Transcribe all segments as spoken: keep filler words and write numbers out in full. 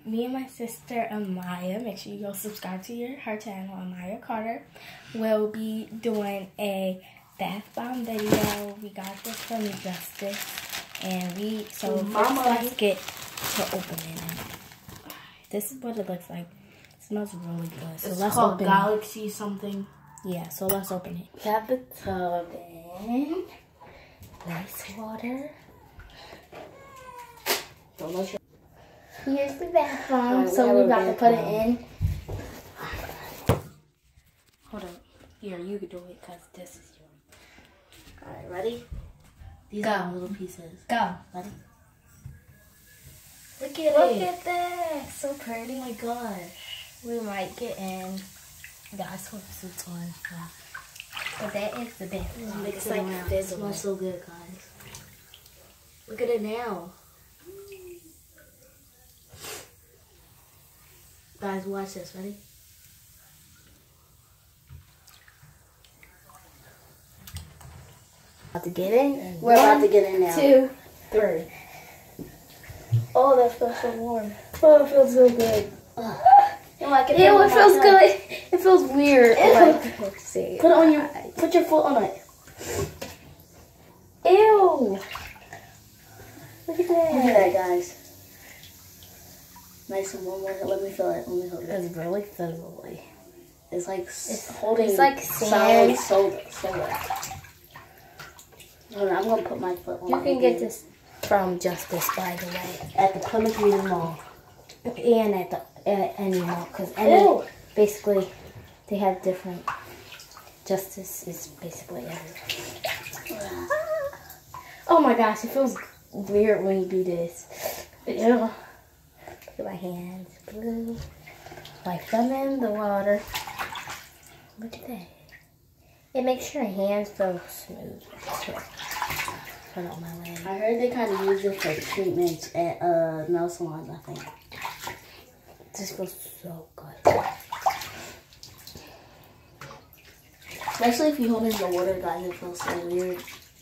me and my sister Amaya, make sure you go subscribe to your, her channel, Amaya Carter, will be doing a bath bomb video. We got this from Justice, and we, so first let's get to opening it. This is what it looks like. It smells really good. So it's let's called open Galaxy it. something. Yeah, so let's open it. We have the tub in. Nice water. Here's the bath bomb, so we're about to put it in. Hold up. Here, you can do it because this is yours. Alright, ready? These Go. are little pieces. Go. Ready? Look at it. Look at that. So pretty. Oh my gosh. We might get in. Guys, swimsuits on. Yeah. But that is the best. Mix It's it like around. It fizzling. smells so good, guys. Look at it now. Guys, watch this. Ready? About to get in. We're One, about to get in now. Two, Three. Oh, that feels so warm. Oh, it feels so good. Uh, like it Ew, it feels good. good. It feels weird. Ew. Like, let's see. Put it on your, put your foot on it. Ew. Look at that. Look at that, guys. Nice and warm. Let me feel it. Let me feel it. It's really fizzly. It's like It's, holding it's like solid sand. soda. soda. Hold on, I'm gonna put my foot on You it can again. get this from Justice, by the way. At the Plymouth Meeting Mall. And at the at any mall, because Ew. any basically they have different. Justice is basically everywhere. Oh my gosh, it feels weird when you do this. Ew. Look at my hands, blue. Wipe them in the water. Look at that. It makes your hands feel smooth. Put it on my leg. I heard they kind of use it for treatments at uh, nail salons, I think. This feels so good. Especially if you hold it in the water, guys, it feels so weird.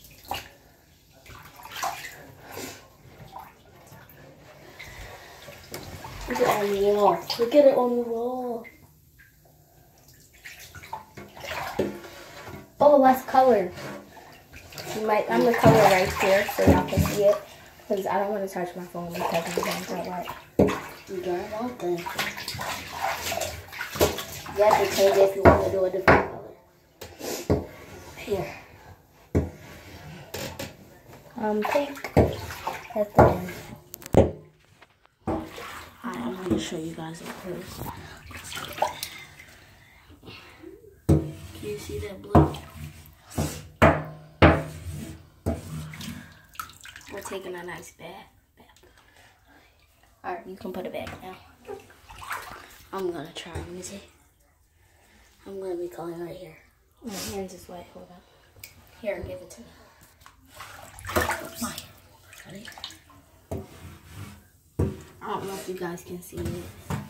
Look at it on the wall. Look at it on the wall. Oh, less color. You might, I'm the color right here so y'all can see it. Because I don't want to touch my phone because I'm going to light. You got it all then. You have to change it if you want to do a different color. Here. Um, pink. At the end. Alright, I'm going to show you guys it first. Can you see that blue? We're taking a nice bath. Alright, you can put it back now. I'm going to try. Let me see. I'm going to be coloring right here. My hands is wet. Hold up. Here, give it to me. Oops. Ready? I don't know if you guys can see it.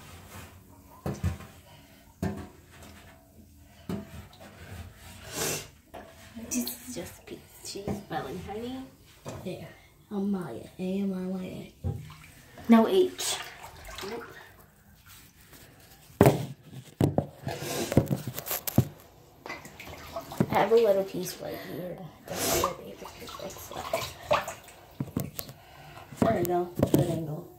This is just a piece. She's spelling her name. There. Amaya. A M I Y A. No H. Nope. I have a little piece right here. That's all it is. There we go. Good angle.